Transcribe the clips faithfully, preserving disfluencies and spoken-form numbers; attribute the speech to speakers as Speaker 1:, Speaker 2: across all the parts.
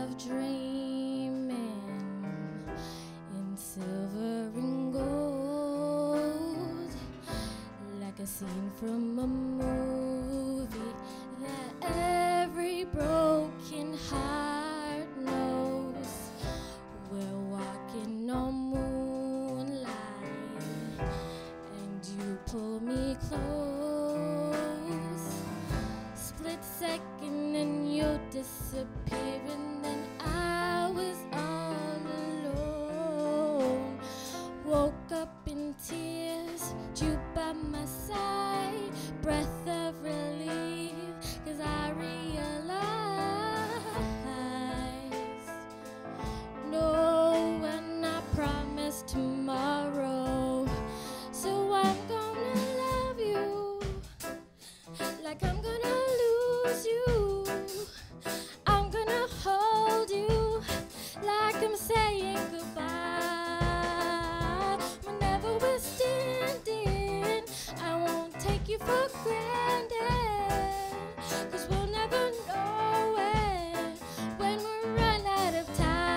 Speaker 1: of dreaming in silver and gold, like a scene from a movie that every broken heart knows. We're walking on moonlight and you pull me close. Split second and you disappear, and then I was all alone. Woke up in tears, you by my side, breath of relief, 'cause I realized no one I promised tomorrow. So I'm gonna love you like I'm gonna lose you. I'm gonna hold you like I'm saying goodbye. Whenever we're standing, I won't take you for granted, 'cause we'll never know it when we run out of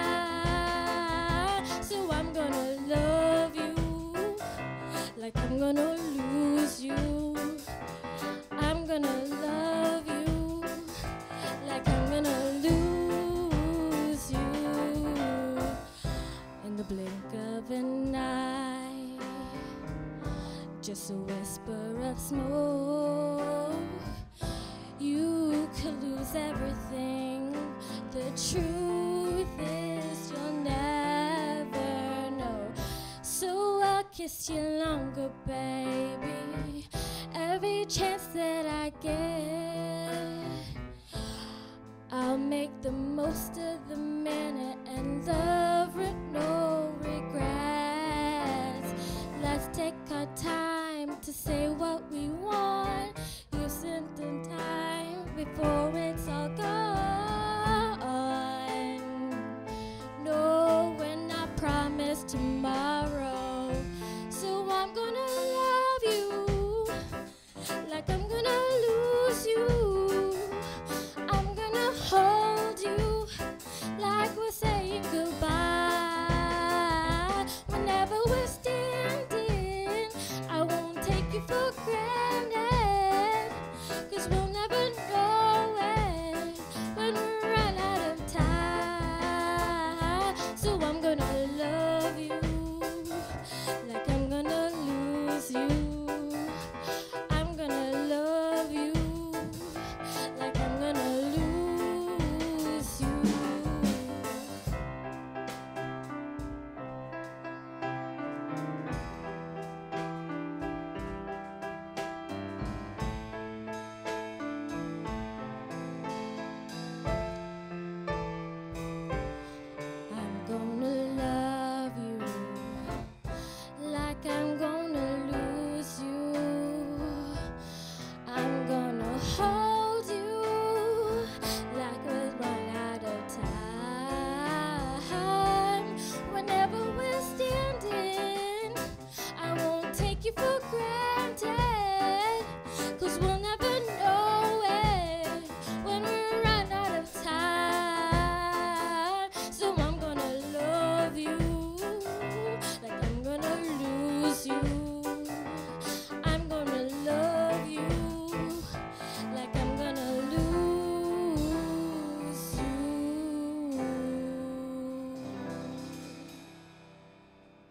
Speaker 1: time. So I'm gonna love you like I'm gonna lose you. I'm gonna love you like I'm gonna lose you. In the blink of an eye, just a whisper of smoke, you could lose everything. The truth is you'll never know. So I'll kiss you longer, baby, every chance that